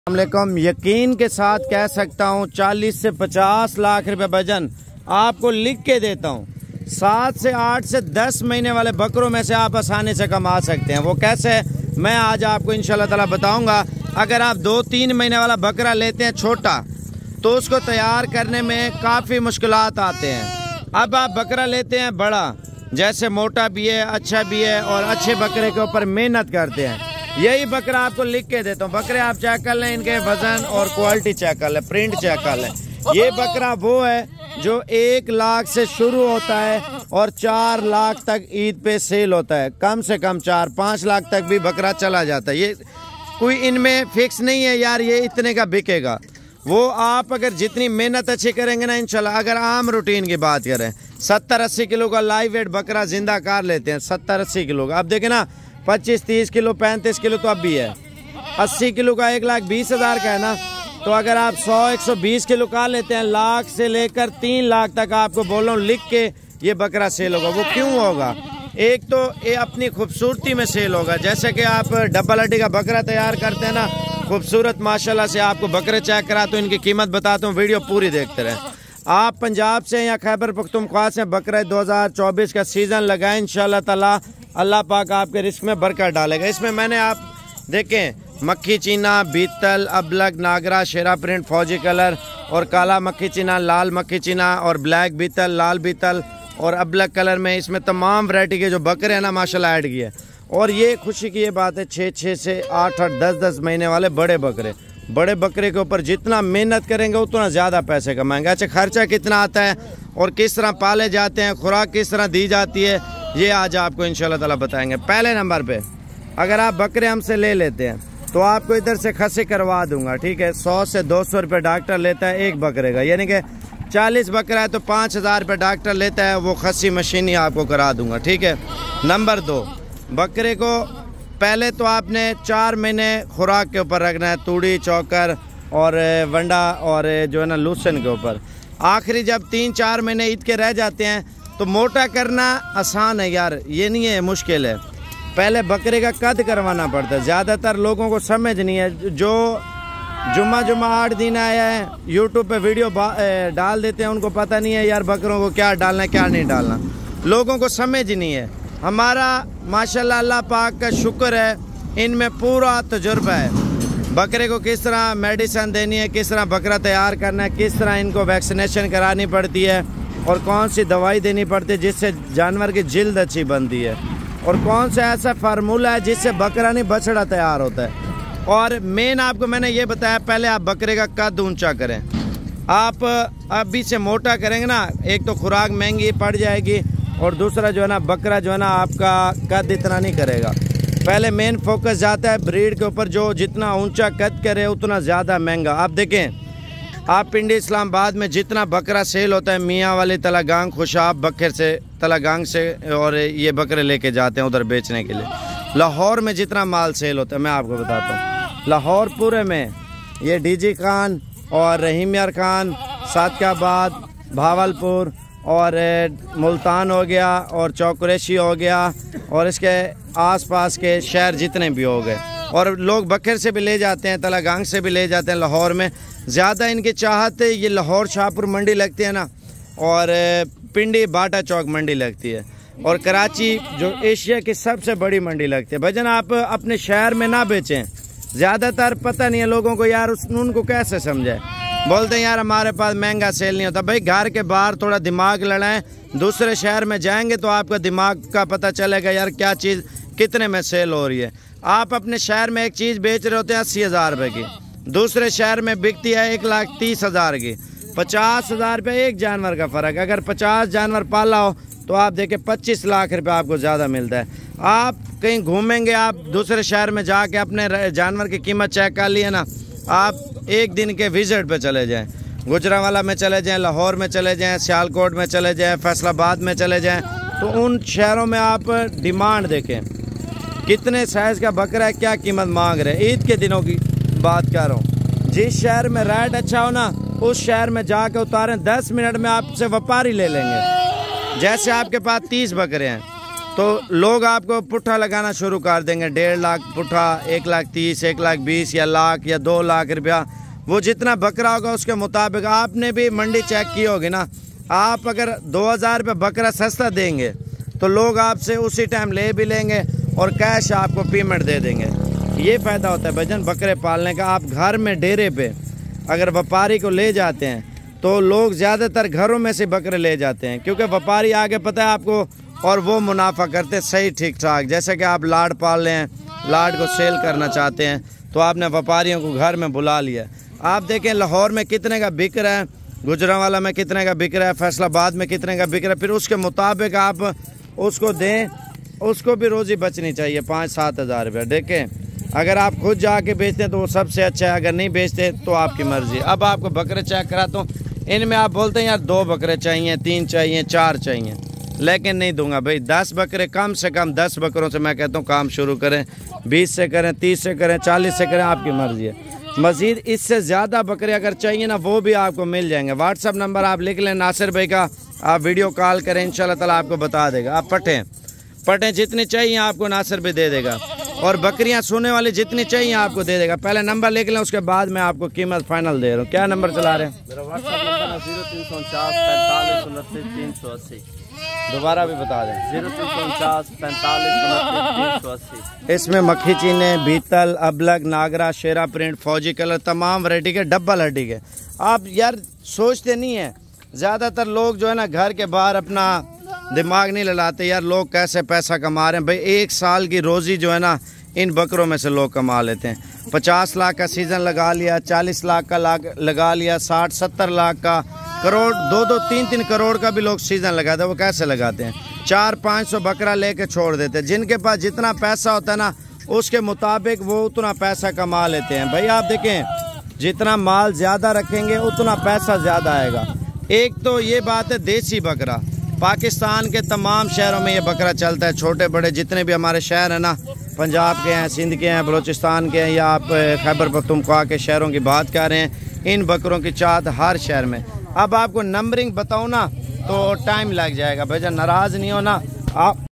अस्सलामुअलैकुम। यकीन के साथ कह सकता हूँ 40 से 50 लाख रुपए वजन आपको लिख के देता हूँ। 7 से 8 से 10 महीने वाले बकरों में से आप आसानी से कमा सकते हैं। वो कैसे, मैं आज आपको इंशाल्लाह ताला बताऊंगा। अगर आप 2-3 महीने वाला बकरा लेते हैं छोटा, तो उसको तैयार करने में काफ़ी मुश्किलात आते हैं। अब आप बकरा लेते हैं बड़ा, जैसे मोटा भी है, अच्छा भी है, और अच्छे बकरे के ऊपर मेहनत करते हैं। यही बकरा आपको लिख के देता हूँ। बकरे आप चेक कर लें, इनके वजन और क्वालिटी चेक कर लें, प्रिंट चेक कर लें। ये बकरा वो है जो 1 लाख से शुरू होता है और 4 लाख तक ईद पे सेल होता है। कम से कम 4-5 लाख तक भी बकरा चला जाता है। ये कोई इनमें फिक्स नहीं है यार ये इतने का बिकेगा। वो आप अगर जितनी मेहनत अच्छी करेंगे ना इंशाल्लाह। अगर आम रूटीन की बात करें, 70-80 किलो का लाइव वेट बकरा जिंदा कार लेते हैं। 70-80 किलो का, अब देखें ना, 25-30 किलो 35 किलो तो अब भी है। 80 किलो का 1,20,000 का है ना। तो अगर आप 100-120 किलो का लेते हैं, लाख से लेकर 3 लाख तक आपको बोल रहा हूँ लिख के ये बकरा सेल होगा। वो क्यों होगा? एक तो ये अपनी खूबसूरती में सेल होगा। जैसे कि आप डबल हड्डी का बकरा तैयार करते हैं ना, खूबसूरत माशाल्लाह से। आपको बकरे चेक करा तो इनकी कीमत बताता हूँ, वीडियो पूरी देखते रहें। आप पंजाब से या खैबर पख्तूनख्वा से बकरा 2024 का सीज़न लगाएं, इंशाल्लाह ताला अल्लाह पाक आपके रिस्क में बरकत डालेगा। इसमें मैंने आप देखें मक्खी चीना, बीतल, अबलग, नागरा, शेरा प्रिंट, फौजी कलर और काला मक्खी चीना, लाल मक्खी चीना और ब्लैक बीतल, लाल बीतल और अबलग कलर में इसमें तमाम वैरायटी के जो बकरे हैं ना माशाल्लाह ऐड किए। और ये खुशी की ये बात है, 6-6 से 8-8, 10-10 महीने वाले बड़े बकरे। बड़े बकरे के ऊपर जितना मेहनत करेंगे उतना ज़्यादा पैसे कमाएंगे। अच्छा, खर्चा कितना आता है और किस तरह पाले जाते हैं, खुराक किस तरह दी जाती है, ये आज आपको इंशाल्लाह ताला बताएंगे। पहले नंबर पे अगर आप बकरे हमसे ले लेते हैं तो आपको इधर से खसी करवा दूंगा, ठीक है। 100 से 200 रुपये डॉक्टर लेता है एक बकरे का, यानी कि 40 बकरा है तो 5,000 रुपये डॉक्टर लेता है। वो खसी मशीन ही आपको करा दूंगा, ठीक है। नंबर 2, बकरे को पहले तो आपने 4 महीने खुराक के ऊपर रखना है, तूड़ी, चौकर और वंडा और जो है ना लूसन के ऊपर। आखिरी जब 3-4 महीने ईद के रह जाते हैं तो मोटा करना आसान है यार, ये नहीं है, मुश्किल है। पहले बकरे का कद करवाना पड़ता है। ज़्यादातर लोगों को समझ नहीं है, जो जुम्मा 8 दिन आया है यूट्यूब पे वीडियो डाल देते हैं, उनको पता नहीं है यार बकरों को क्या डालना है क्या नहीं डालना। लोगों को समझ ही नहीं है। हमारा माशाल्लाह अल्लाह पाक का शुक्र है, इनमें पूरा तजुर्बा है। बकरे को किस तरह मेडिसिन देनी है, किस तरह बकरा तैयार करना है, किस तरह इनको वैक्सीनेशन करानी पड़ती है और कौन सी दवाई देनी पड़ती है जिससे जानवर की जिल्द अच्छी बनती है, और कौन सा ऐसा फार्मूला है जिससे बकरा नहीं बछड़ा तैयार होता है। और मेन आपको मैंने ये बताया, पहले आप बकरे का कद ऊंचा करें। आप अभी से मोटा करेंगे ना, एक तो खुराक महंगी पड़ जाएगी और दूसरा जो है ना बकरा जो है ना आपका कद इतना नहीं करेगा। पहले मेन फोकस जाता है ब्रीड के ऊपर, जो जितना ऊंचा कद करे उतना ज़्यादा महंगा। आप देखें, आप पिंडी इस्लामाबाद में जितना बकरा सेल होता है मियाँ वाली तलागांग, खुशाब बकर से, तलागांग से, और ये बकरे लेके जाते हैं उधर बेचने के लिए। लाहौर में जितना माल सेल होता है मैं आपको बताता हूँ। लाहौर पूरे में ये डीजी खान और रहीम यार खान, सादकाबाद, भावलपुर और मुल्तान हो गया और चौकुरेशी हो गया और इसके आसपास के शहर जितने भी हो गए, और लोग बकर से भी ले जाते हैं, तलागांग से भी ले जाते हैं। लाहौर में ज़्यादा इनकी चाहत ये लाहौर शाहपुर मंडी लगती है ना, और पिंडी बाटा चौक मंडी लगती है, और कराची जो एशिया की सबसे बड़ी मंडी लगती है। भजन आप अपने शहर में ना बेचें। ज़्यादातर पता नहीं है लोगों को यार, उनको कैसे समझाए। बोलते हैं यार हमारे पास महंगा सेल नहीं होता। भाई घर के बाहर थोड़ा दिमाग लड़ाएं, दूसरे शहर में जाएंगे तो आपका दिमाग का पता चलेगा यार क्या चीज़ कितने में सेल हो रही है। आप अपने शहर में एक चीज़ बेच रहे होते हैं 80,000 रुपये की, दूसरे शहर में बिकती है 1,30,000 की। 50,000 रुपये एक जानवर का फ़र्क। अगर 50 जानवर पाला हो तो आप देखें 25 लाख रुपये आपको ज़्यादा मिलता है। आप कहीं घूमेंगे, आप दूसरे शहर में जाके अपने जानवर की कीमत चेक कर लिए ना, आप एक दिन के विजिट पे चले जाएं, गुजरांवाला में चले जाएं, लाहौर में चले जाएं, सियालकोट में चले जाएं, फैसलाबाद में चले जाएं, तो उन शहरों में आप डिमांड देखें कितने साइज़ का बकरा है, क्या कीमत मांग रहे हैं। ईद के दिनों की बात कर रहा हूँ। जिस शहर में रेट अच्छा हो ना, उस शहर में जाके उतारें, 10 मिनट में आपसे व्यापारी ले लेंगे। जैसे आपके पास 30 बकरे हैं, तो लोग आपको पुट्ठा लगाना शुरू कर देंगे। 1.5 लाख पुट्ठा, 1,30,000, 1,20,000 या लाख या 2 लाख रुपया, वो जितना बकरा होगा उसके मुताबिक। आपने भी मंडी चेक की होगी ना, आप अगर 2,000 रुपये बकरा सस्ता देंगे तो लोग आपसे उसी टाइम ले भी लेंगे और कैश आपको पेमेंट दे देंगे। ये फ़ायदा होता है भाईजान बकरे पालने का। आप घर में डेरे पे अगर व्यापारी को ले जाते हैं तो लोग ज़्यादातर घरों में से बकरे ले जाते हैं, क्योंकि व्यापारी आगे पता है आपको, और वो मुनाफा करते सही ठीक ठाक। जैसे कि आप लाड़ पाल रहे हैं, लाड़ को सेल करना चाहते हैं, तो आपने व्यापारियों को घर में बुला लिया। आप देखें लाहौर में कितने का बिक रहा है, गुजरांवाला में कितने का बिक रहा है, फैसलाबाद में कितने का बिक रहा है, फिर उसके मुताबिक आप उसको दें। उसको भी रोज़ी बचनी चाहिए 5-7 हज़ार रुपये। देखें अगर आप खुद जाके बेचते हैं तो वो सबसे अच्छा है, अगर नहीं बेचते तो आपकी मर्ज़ी। अब आपको बकरे चेक कराता हूँ। इनमें आप बोलते हैं यार 2 बकरे चाहिए, 3 चाहिए, 4 चाहिए, लेकिन नहीं दूंगा भाई। 10 बकरे, कम से कम 10 बकरों से मैं कहता हूँ काम शुरू करें। 20 से करें, 30 से करें, 40 से करें, आपकी मर्ज़ी है। मज़ीद इससे ज़्यादा बकरे अगर चाहिए ना, वो भी आपको मिल जाएंगे। व्हाट्सअप नंबर आप लिख लें नासिर भाई का, आप वीडियो कॉल करें, इंशाल्लाह ताला आपको बता देगा। आप पटें जितनी चाहिए आपको नासिर भाई दे देगा, और बकरियां सोने वाली जितनी चाहिए आपको दे देगा। पहले नंबर लिख लें, उसके बाद मैं आपको कीमत फाइनल दे रहा हूँ। क्या नंबर चला रहे हैं? मेरा व्हाट्सएप नंबर 0349 45 29 380। दोबारा भी बता दें। 0349 45 29 380। इसमें मक्खी चीने, बीतल, अबलग, नागरा, शेरा प्रिंट, फौजी कलर, तमाम वैरायटी के, डबल हड्डी के। आप यार सोचते नहीं है, ज़्यादातर लोग जो है ना घर के बाहर अपना दिमाग नहीं लड़ाते यार लोग कैसे पैसा कमा रहे हैं। भाई 1 साल की रोज़ी जो है ना इन बकरों में से लोग कमा लेते हैं। 50 लाख का सीज़न लगा लिया, 40 लाख का लगा लिया, 60-70 लाख का, करोड़, 2-2, 3-3 करोड़ का भी लोग सीज़न लगाते हैं। वो कैसे लगाते हैं? 400-500 बकरा लेके छोड़ देते हैं। जिनके पास जितना पैसा होता है ना उसके मुताबिक वो उतना पैसा कमा लेते हैं। भाई आप देखें जितना माल ज़्यादा रखेंगे उतना पैसा ज़्यादा आएगा। एक तो ये बात है देसी बकरा, पाकिस्तान के तमाम शहरों में ये बकरा चलता है। छोटे बड़े जितने भी हमारे शहर हैं ना, पंजाब के हैं, सिंध के हैं, बलूचिस्तान के हैं, या आप खैबर पख्तूनख्वा के शहरों की बात कर रहे हैं, इन बकरों की चाहत हर शहर में। अब आपको नंबरिंग बताऊँ ना तो टाइम लग जाएगा, भैया नाराज़ नहीं हो ना आप।